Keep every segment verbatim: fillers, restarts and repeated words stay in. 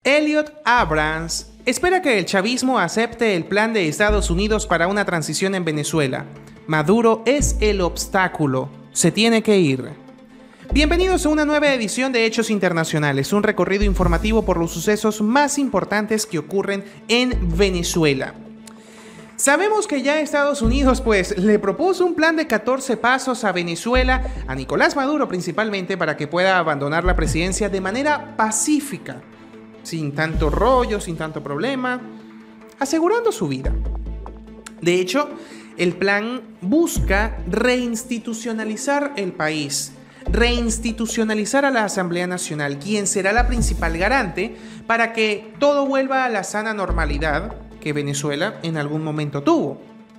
Elliot Abrams espera que el chavismo acepte el plan de Estados Unidos para una transición en Venezuela. Maduro es el obstáculo. Se tiene que ir. Bienvenidos a una nueva edición de Hechos Internacionales, un recorrido informativo por los sucesos más importantes que ocurren en Venezuela. Sabemos que ya Estados Unidos pues le propuso un plan de catorce pasos a Venezuela, a Nicolás Maduro principalmente, para que pueda abandonar la presidencia de manera pacífica, sin tanto rollo, sin tanto problema, asegurando su vida. De hecho, el plan busca reinstitucionalizar el país, reinstitucionalizar a la Asamblea Nacional, quien será la principal garante para que todo vuelva a la sana normalidad que Venezuela en algún momento tuvo.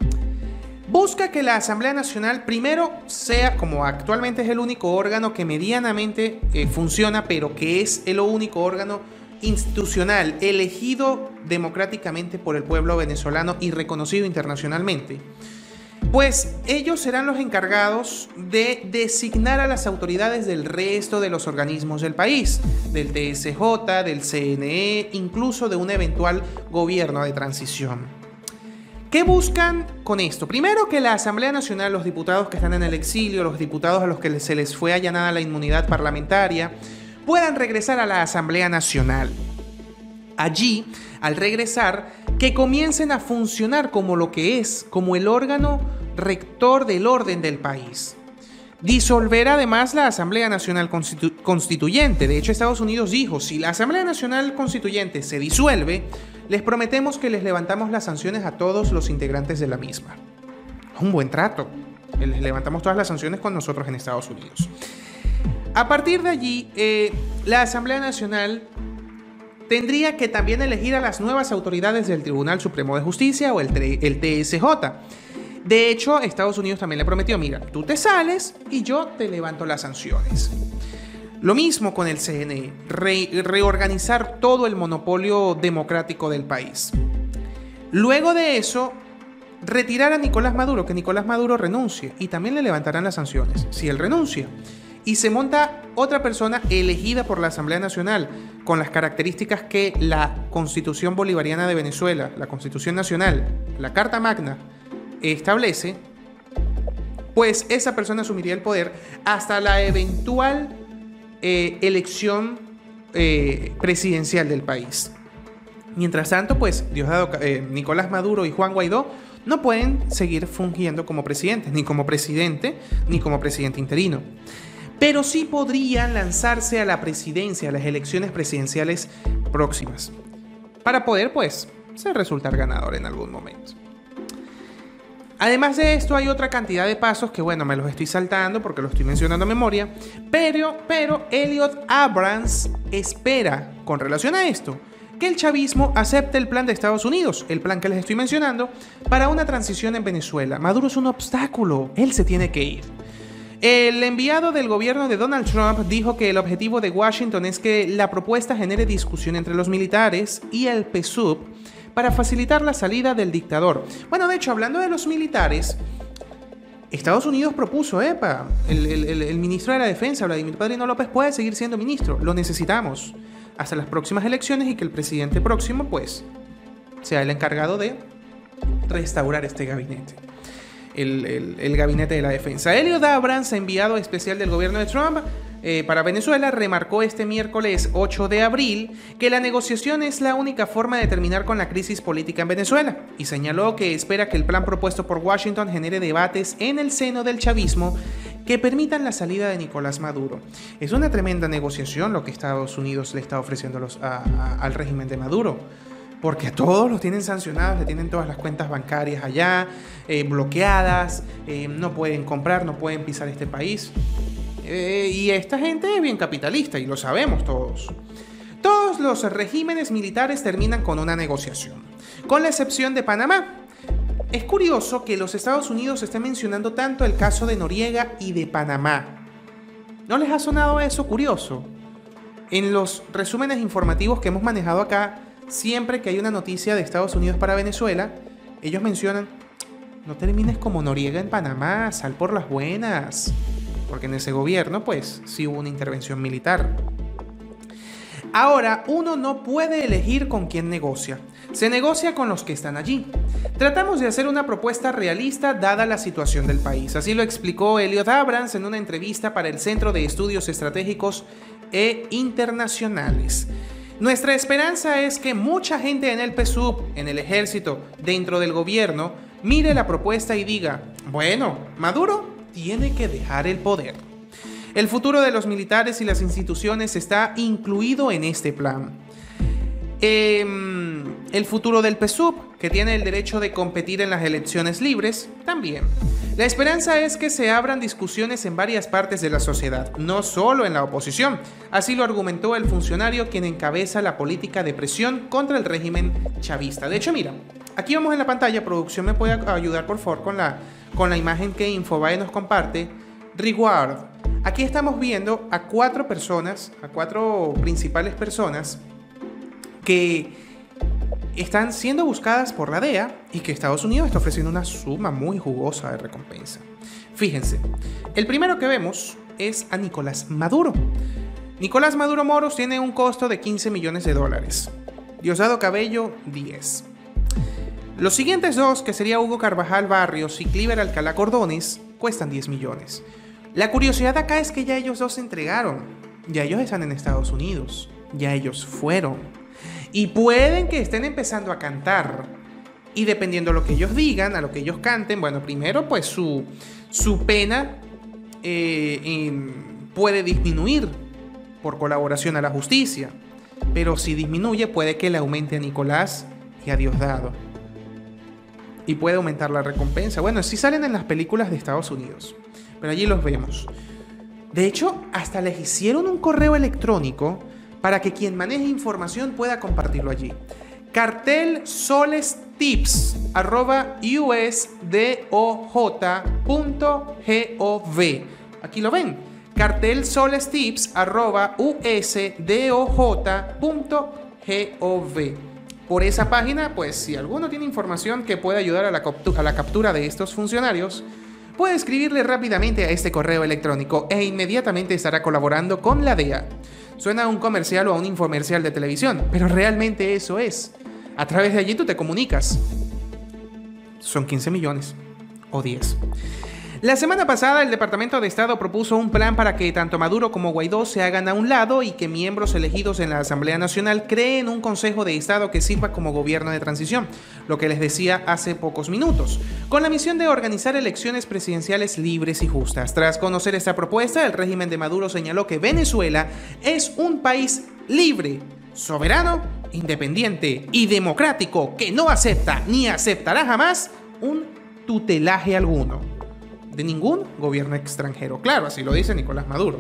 Busca que la Asamblea Nacional primero sea, como actualmente es el único órgano que medianamente eh, funciona, pero que es el único órgano institucional elegido democráticamente por el pueblo venezolano y reconocido internacionalmente, pues ellos serán los encargados de designar a las autoridades del resto de los organismos del país, del T S J, del C N E, incluso de un eventual gobierno de transición. ¿Qué buscan con esto? Primero, que la Asamblea Nacional, los diputados que están en el exilio, los diputados a los que se les fue allanada la inmunidad parlamentaria, puedan regresar a la Asamblea Nacional. Allí, al regresar, que comiencen a funcionar como lo que es, como el órgano rector del orden del país. Disolver además la Asamblea Nacional Constitu- Constituyente. De hecho, Estados Unidos dijo, si la Asamblea Nacional Constituyente se disuelve, les prometemos que les levantamos las sanciones a todos los integrantes de la misma. Un buen trato. Les levantamos todas las sanciones con nosotros en Estados Unidos. A partir de allí, eh, la Asamblea Nacional tendría que también elegir a las nuevas autoridades del Tribunal Supremo de Justicia o el, el T S J. De hecho, Estados Unidos también le prometió, mira, tú te sales y yo te levanto las sanciones. Lo mismo con el C N E, re, reorganizar todo el monopolio democrático del país. Luego de eso, retirar a Nicolás Maduro, que Nicolás Maduro renuncie y también le levantarán las sanciones, si él renuncia. Y se monta otra persona elegida por la Asamblea Nacional con las características que la Constitución Bolivariana de Venezuela, la Constitución Nacional, la Carta Magna establece, pues esa persona asumiría el poder hasta la eventual eh, elección eh, presidencial del país. Mientras tanto, pues Diosdado, eh, Nicolás Maduro y Juan Guaidó no pueden seguir fungiendo como presidentes, ni como presidente, ni como presidente interino. Pero sí podrían lanzarse a la presidencia, a las elecciones presidenciales próximas, para poder, pues, ser resultar ganador en algún momento. Además de esto, hay otra cantidad de pasos que, bueno, me los estoy saltando porque los estoy mencionando a memoria, pero, pero Elliot Abrams espera, con relación a esto, que el chavismo acepte el plan de Estados Unidos, el plan que les estoy mencionando, para una transición en Venezuela. Maduro es un obstáculo, él se tiene que ir. El enviado del gobierno de Donald Trump dijo que el objetivo de Washington es que la propuesta genere discusión entre los militares y el P S U V para facilitar la salida del dictador. Bueno, de hecho, hablando de los militares, Estados Unidos propuso, epa, el, el, el ministro de la Defensa, Vladimir Padrino López, puede seguir siendo ministro. Lo necesitamos hasta las próximas elecciones y que el presidente próximo, pues, sea el encargado de restaurar este gabinete. El, el, el gabinete de la defensa. Elliot Abrams, enviado especial del gobierno de Trump eh, para Venezuela, remarcó este miércoles ocho de abril que la negociación es la única forma de terminar con la crisis política en Venezuela y señaló que espera que el plan propuesto por Washington genere debates en el seno del chavismo que permitan la salida de Nicolás Maduro. Es una tremenda negociación lo que Estados Unidos le está ofreciendo los, a, a, al régimen de Maduro, porque a todos los tienen sancionados, le tienen todas las cuentas bancarias allá, eh, bloqueadas, eh, no pueden comprar, no pueden pisar este país. Eh, y esta gente es bien capitalista y lo sabemos todos. Todos los regímenes militares terminan con una negociación, con la excepción de Panamá. Es curioso que los Estados Unidos estén mencionando tanto el caso de Noriega y de Panamá. ¿No les ha sonado eso curioso? En los resúmenes informativos que hemos manejado acá, siempre que hay una noticia de Estados Unidos para Venezuela, ellos mencionan, no termines como Noriega en Panamá, sal por las buenas. Porque en ese gobierno, pues, sí hubo una intervención militar. Ahora, uno no puede elegir con quién negocia. Se negocia con los que están allí. Tratamos de hacer una propuesta realista dada la situación del país. Así lo explicó Elliot Abrams en una entrevista para el Centro de Estudios Estratégicos e Internacionales. Nuestra esperanza es que mucha gente en el P S U V, en el ejército, dentro del gobierno, mire la propuesta y diga, bueno, Maduro tiene que dejar el poder. El futuro de los militares y las instituciones está incluido en este plan. Eh, el futuro del P S U V, que tiene el derecho de competir en las elecciones libres, también. La esperanza es que se abran discusiones en varias partes de la sociedad, no solo en la oposición. Así lo argumentó el funcionario quien encabeza la política de presión contra el régimen chavista. De hecho, mira, aquí vamos en la pantalla, producción me puede ayudar por favor con la, con la imagen que Infobae nos comparte. Reward. Aquí estamos viendo a cuatro personas, a cuatro principales personas que están siendo buscadas por la D E A y que Estados Unidos está ofreciendo una suma muy jugosa de recompensa. Fíjense, el primero que vemos es a Nicolás Maduro. Nicolás Maduro Moros tiene un costo de quince millones de dólares. Diosdado Cabello, diez. Los siguientes dos, que sería Hugo Carvajal Barrios y Cliver Alcalá Cordones, cuestan diez millones. La curiosidad acá es que ya ellos dos se entregaron. Ya ellos están en Estados Unidos. Ya ellos fueron. Y pueden que estén empezando a cantar. Y dependiendo de lo que ellos digan, a lo que ellos canten, bueno, primero pues su, su pena eh, en, puede disminuir por colaboración a la justicia. Pero si disminuye, puede que le aumente a Nicolás y a Diosdado. Y puede aumentar la recompensa. Bueno, sí salen en las películas de Estados Unidos. Pero allí los vemos. De hecho, hasta les hicieron un correo electrónico para que quien maneje información pueda compartirlo allí. cartelsolestips arroba usdoj punto gov. Aquí lo ven. cartelsolestips arroba usdoj punto gov. Por esa página, pues si alguno tiene información que pueda ayudar a la, a la captura de estos funcionarios, puede escribirle rápidamente a este correo electrónico e inmediatamente estará colaborando con la D E A. Suena a un comercial o a un infomercial de televisión, pero realmente eso es. A través de allí tú te comunicas. Son quince millones o diez. La semana pasada el Departamento de Estado propuso un plan para que tanto Maduro como Guaidó se hagan a un lado y que miembros elegidos en la Asamblea Nacional creen un Consejo de Estado que sirva como gobierno de transición, lo que les decía hace pocos minutos, con la misión de organizar elecciones presidenciales libres y justas. Tras conocer esta propuesta, el régimen de Maduro señaló que Venezuela es un país libre, soberano, independiente y democrático que no acepta ni aceptará jamás un tutelaje alguno de ningún gobierno extranjero. Claro, así lo dice Nicolás Maduro.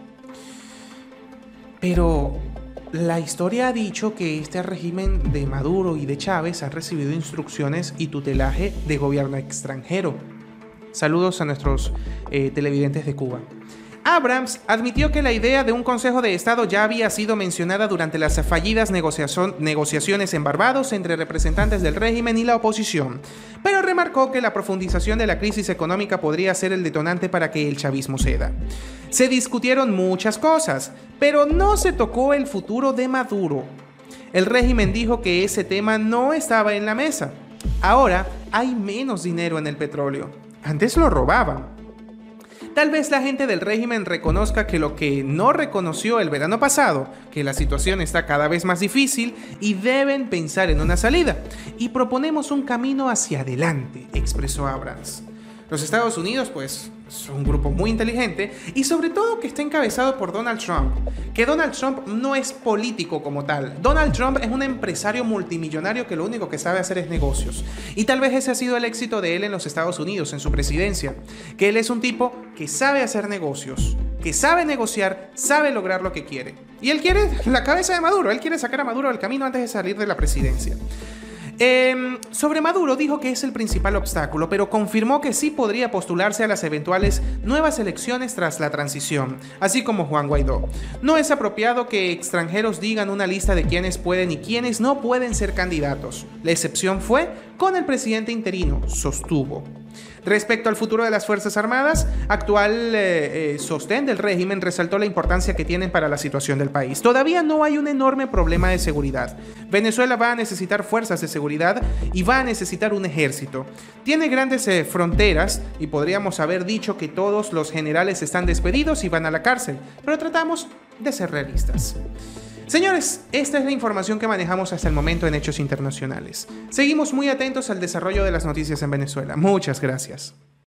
Pero la historia ha dicho que este régimen de Maduro y de Chávez ha recibido instrucciones y tutelaje de gobierno extranjero. Saludos a nuestros eh, televidentes de Cuba. Abrams admitió que la idea de un Consejo de Estado ya había sido mencionada durante las fallidas negociación, negociaciones en Barbados entre representantes del régimen y la oposición, pero remarcó que la profundización de la crisis económica podría ser el detonante para que el chavismo ceda. Se discutieron muchas cosas, pero no se tocó el futuro de Maduro. El régimen dijo que ese tema no estaba en la mesa. Ahora hay menos dinero en el petróleo. Antes lo robaban. Tal vez la gente del régimen reconozca que lo que no reconoció el verano pasado, que la situación está cada vez más difícil y deben pensar en una salida. Y proponemos un camino hacia adelante, expresó Abrams. Los Estados Unidos, pues, son un grupo muy inteligente y sobre todo que está encabezado por Donald Trump. Que Donald Trump no es político como tal. Donald Trump es un empresario multimillonario que lo único que sabe hacer es negocios. Y tal vez ese ha sido el éxito de él en los Estados Unidos, en su presidencia. Que él es un tipo que sabe hacer negocios, que sabe negociar, sabe lograr lo que quiere. Y él quiere la cabeza de Maduro, él quiere sacar a Maduro del camino antes de salir de la presidencia. Eh, sobre Maduro dijo que es el principal obstáculo, pero confirmó que sí podría postularse a las eventuales nuevas elecciones tras la transición, así como Juan Guaidó. No es apropiado que extranjeros digan una lista de quienes pueden y quienes no pueden ser candidatos. La excepción fue con el presidente interino, sostuvo. Respecto al futuro de las Fuerzas Armadas, actual eh, eh, sostén del régimen resaltó la importancia que tienen para la situación del país. Todavía no hay un enorme problema de seguridad. Venezuela va a necesitar fuerzas de seguridad y va a necesitar un ejército. Tiene grandes eh, fronteras y podríamos haber dicho que todos los generales están despedidos y van a la cárcel, pero tratamos de ser realistas. Señores, esta es la información que manejamos hasta el momento en Hechos Internacionales. Seguimos muy atentos al desarrollo de las noticias en Venezuela. Muchas gracias.